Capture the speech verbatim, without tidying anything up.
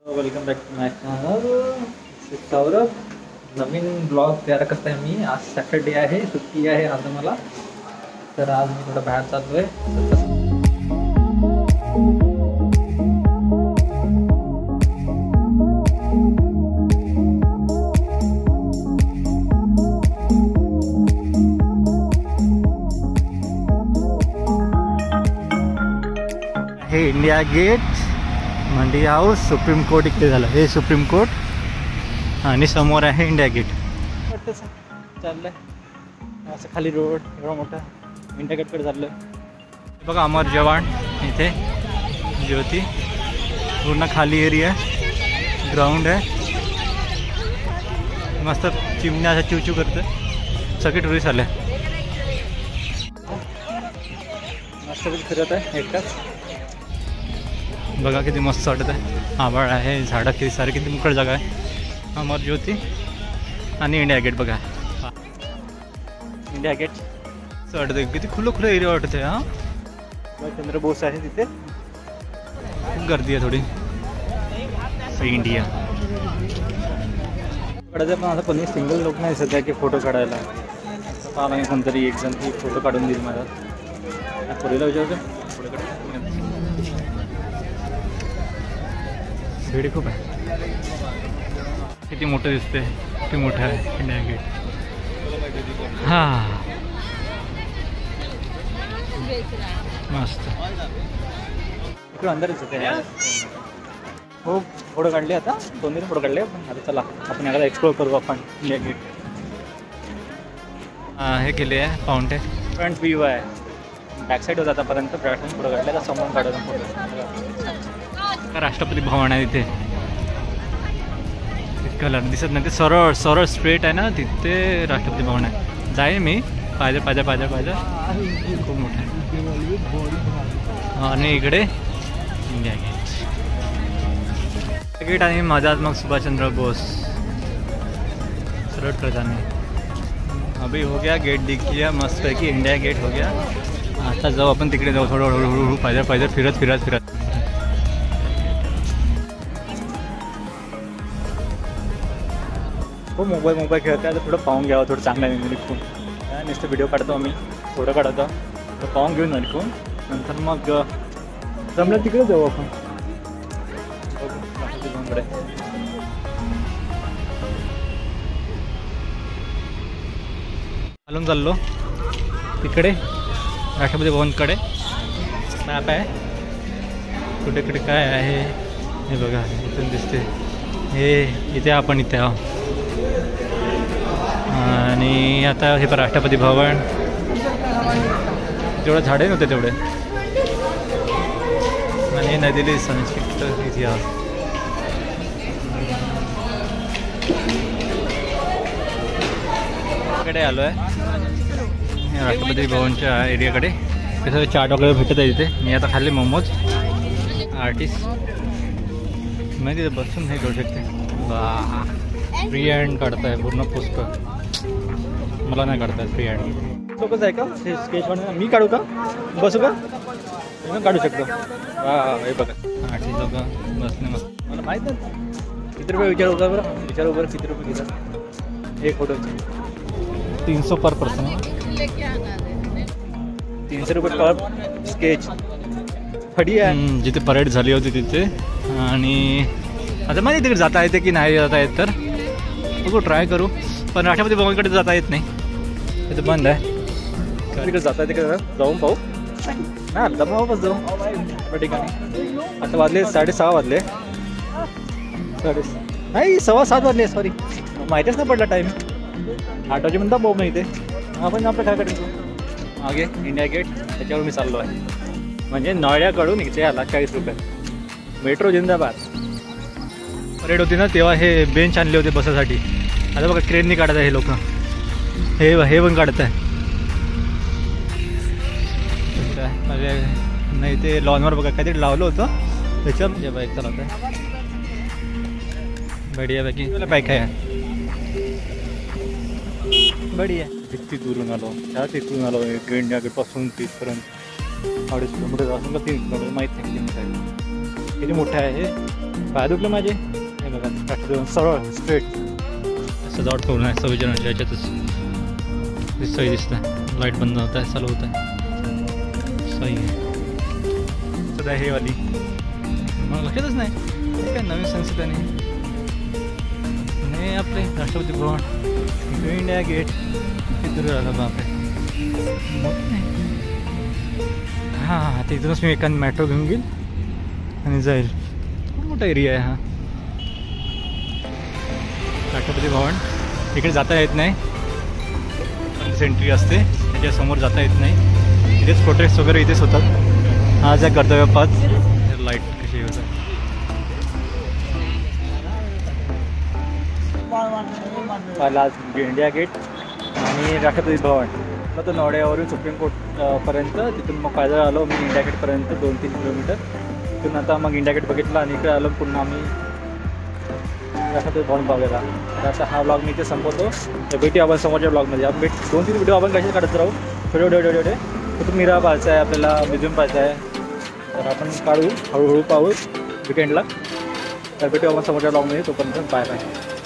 Welcome back to my channel. Saurabh. नवीन blog तयार करत आहे मी. आज सॅटर्डे आहे, सुट्टी आहे आज मला. तर आज मी थोडं बाहेर चाललो आहे. हे India Gate, Mandi House, Supreme Court इकडे झालं. हे सुप्रीम कोर्ट आणि समोर आहे इंडिया गेट. चाललंय असं खाली रोड एवढा मोठा इंडिया गेटकडे चाललं. बघा अमर जवान इथे ज्योती. पूर्ण खाली एरिया, ग्राउंड आहे. मस्त चिमण्या असं चिवचिव करतं. सगळे टुरिस्ट आले. मस्त फिरत आहे एकटाच. बघा किती मस्त वाटत आहे. आभाळ आहे, झाडं किती सारे, किती मोकळ जागा आहे. अमर ज्योती आणि इंडिया गेट. बघा इंडिया गेट असं वाटतं किती खुलं खुलं एरिया वाटत आहे. हां चंद्र बोस आहे तिथे. खूप गर्दी आहे थोडी. इंडिया काढायचं पण आता कोणी सिंगल लोक नाही सध्या की फोटो काढायला. आला कोणतरी एक जण की फोटो काढून देईल मला. पुढेला विचारतो पुढे काढ. भीड खूप आहे. किती मोठं दिसते, किती मोठं आहे इंडिया गेट. हां मस्त. इकडे अंदरच होते. हो फोटो काढले आता, दोन तीन फोटो काढले. पण आता चला आपण याला एक्सप्लोर करू आपण इंडिया गेट. हां हे केले आहे फाउंटेन. फ्रंट व्ह्यू आहे. बॅक साईड होता आतापर्यंत. बॅक फोटो काढले तर समोर काढून फोटो. राष्ट्रपती भवन आहे तिथे. कलर दिसत नाही ते सरळ सरळ स्ट्रेट आहे ना, तिथे राष्ट्रपती भवन आहे. जाईल मी. पाहिजे पाहिजे पाहिजे पाहिजे खूप मोठं आहे. आणि इकडे इंडिया गेट गेट आणि मधात मग सुभाषचंद्र बोस. सरळ प्रधानी. अभी हो गया गेट दिख गया मस्त आहे की इंडिया गेट हो गया. आता जाऊ आपण तिकडे जाऊ. थोडं हळूहळू पाहिजे पाहिजे फिरत फिरत फिरत. हो मोबाईल मोबाईल खेळत आहे तर थोडं पाहून घ्यावं. थोडं चांगलं आहे निरीक्षण. नुसतं व्हिडिओ काढतो आम्ही, फोटो काढतो. तर पाहून घेऊन निरीक्षण. नंतर मग जमलं तिकडे जाऊ आपण. बघू चालून चाललो तिकडे राष्ट्रपती भवनकडे. मॅप आहे कुठे कुठे काय आहे हे बघा. इथून दिसते हे. इथे आपण इथे आहो. आणि आता हे पण राष्ट्रपती भवन. तेवढं झाडे नव्हते तेवढे. आणि नवी दिल्ली संस्कृत इतिहास. इकडे आलो आहे राष्ट्रपती भवनच्या एरियाकडे. कसं चाट वगैरे भेटत आहे तिथे. मी आता खाल्ले मोमोज. आर्टिस्ट मी तिथे बसून हे करू शकते. वा फ्री हँड काढताय पूर्ण पुस्तक. मला नाही काढताय फ्री हँड. लोकच आहे का स्केच बनवून. मी काढू का? बसू का? मी काढू शकतो. वा हे बघा आर्टिस्ट लोक बसणे मस्त. मला माहीत नाही किती रुपये विचार होता बरं. विचार बरं किती रुपये घेतात एक फोटोचे. तीनशे पर पर्सन. तीनशे रुपये पर स्केच. फडी आहे जिथे परेड झाली होती तिथे. आणि आता माहिती तिकडे जाता येते की नाही जाता येत. तर बघू ट्राय करू. पण राष्ट्रपती भवनकडे जाता येत नाही. तिथे बंद आहे. तिकडे जाता येते का जाऊन पाहू. ना दमावापस जाऊ त्या ठिकाणी. आता वाजले साडेसहा वाजले. साडे नाही सव्वा सात वाजले. सॉरी माहितीच नाही पडला टाईम. आठ वाजेपर्यंत पाहू मी इथे. आपण आपल्या काय करायचं मागे इंडिया गेट त्याच्यावर मी चाललो आहे. म्हणजे नोएडाकडून इथे आला. चाळीस रुपये. मेट्रो जिंदाबाद. परेड होती ना तेव्हा हे बेंच आणले होते बसासाठी. आता बघा ट्रेननी काढत आहे हे लोक. हे हे पण काढत आहे. म्हणजे नाही ते लॉनवर बघा काहीतरी लावलं होतं त्याच्यावर. म्हणजे बाईक चालवत आहे बढिया पैकी. बाईक आहे बढिया. किती दुरून आलो. त्या तिथून आलो इंडिया गेटपासून तिथपर्यंत. अडीच किलोमीटर असून का तीन किलोमीटर माहीत नाही किती मोठं आहे. किती मोठं आहे हे. पाय दुखले माझे. हे बघा राष्ट्रपती सरळ स्ट्रेट सजावट करून आहे सव्वीस जानेवारीच्या याच्यातच सही दिसतं. लाईट बंद होत आहे चालू होत आहे सही सध्या हे वाली मला लक्षातच नाही हे काय नवीन संस्था नाही. नाही आपले राष्ट्रपती भवन इंडिया गेट किती आलं बापरे. हां हां आता इथूनच मी एखादी मेट्रो घेऊन घेईल आणि जाईल. खूप मोठा एरिया आहे हा राष्ट्रपती भवन. इकडे जाता येत नाही एंट्री असते त्याच्यासमोर जाता येत नाही. इथेच प्रोटेस्ट वगैरे इथेच होतात. हा ज्या कर्तव्यपथ लाईट कशी होतात. पहिला इंडिया गेट आणि राष्ट्रपती भवन मग तो नवड्यावरून सुप्रीम कोर्ट पर्यंत तिथून मग पायदळ आलो मी इंडिया गेटपर्यंत दोन तीन किलोमीटर. तिथून आता मग इंडिया गेट बघितला आणि इकडे आलो पुन्हा आम्ही राष्ट्रपती भवन बघायला. तर आता हा ब्लॉग मी इथे संपवतो. तर भेटू आपण समोरच्या ब्लॉगमध्ये. आपण भेट दोन तीन व्हिडिओ आपण कसे काढत राहू छोटे छोटे छोटे छोटे. कुठून मिरा पाहायचा आहे आपल्याला म्युझियम पाहायचा आहे तर आपण काढू हळूहळू पाहू विकेंडला. तर भेटू आपण समोरच्या ब्लॉगमध्ये. तोपर्यंत बाय बाय.